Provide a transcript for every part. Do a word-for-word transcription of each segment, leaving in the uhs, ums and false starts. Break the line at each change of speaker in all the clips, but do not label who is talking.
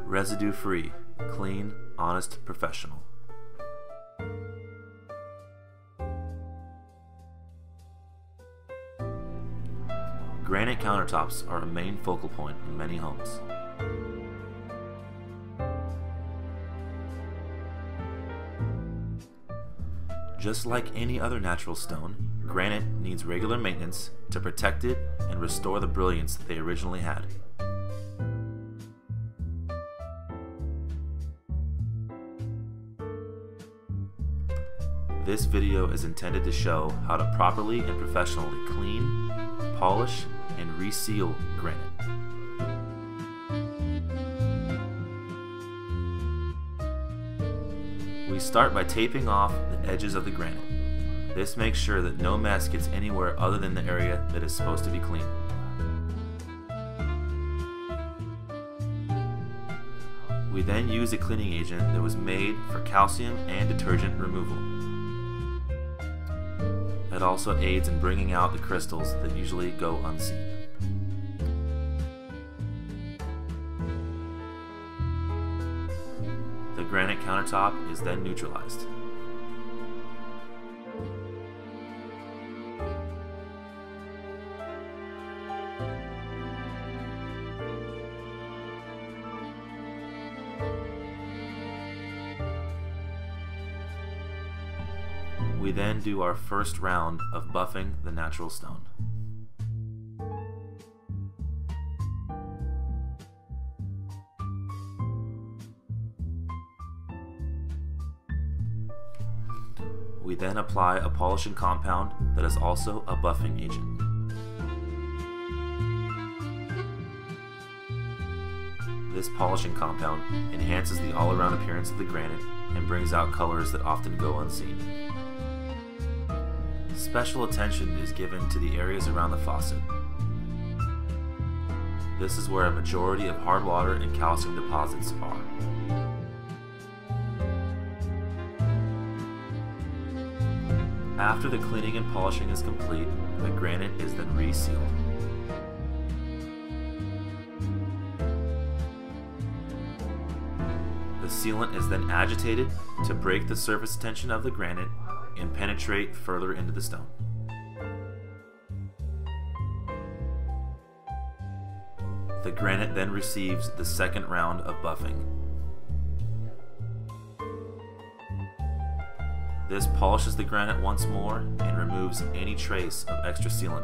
Residue free, clean, honest, professional. Granite countertops are a main focal point in many homes. Just like any other natural stone, granite needs regular maintenance to protect it and restore the brilliance that they originally had. This video is intended to show how to properly and professionally clean, polish, and reseal granite. We start by taping off the edges of the granite. This makes sure that no mess gets anywhere other than the area that is supposed to be clean. We then use a cleaning agent that was made for calcium and detergent removal. It also aids in bringing out the crystals that usually go unseen. The granite countertop is then neutralized. We then do our first round of buffing the natural stone. We then apply a polishing compound that is also a buffing agent. This polishing compound enhances the all-around appearance of the granite and brings out colors that often go unseen. Special attention is given to the areas around the faucet. This is where a majority of hard water and calcium deposits are. After the cleaning and polishing is complete, the granite is then resealed. The sealant is then agitated to break the surface tension of the granite and penetrate further into the stone. The granite then receives the second round of buffing. This polishes the granite once more and removes any trace of extra sealant.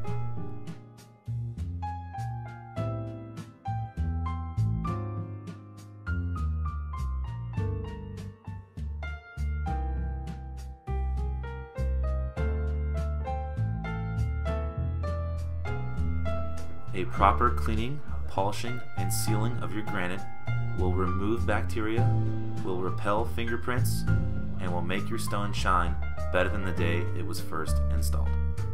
A proper cleaning, polishing, and sealing of your granite will remove bacteria, will repel fingerprints, and will make your stone shine better than the day it was first installed.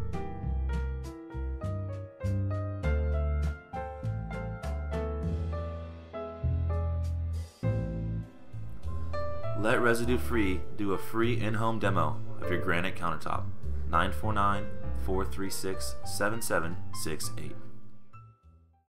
Let Residue Free do a free in-home demo of your granite countertop. nine four nine, four three six, seven seven six eight.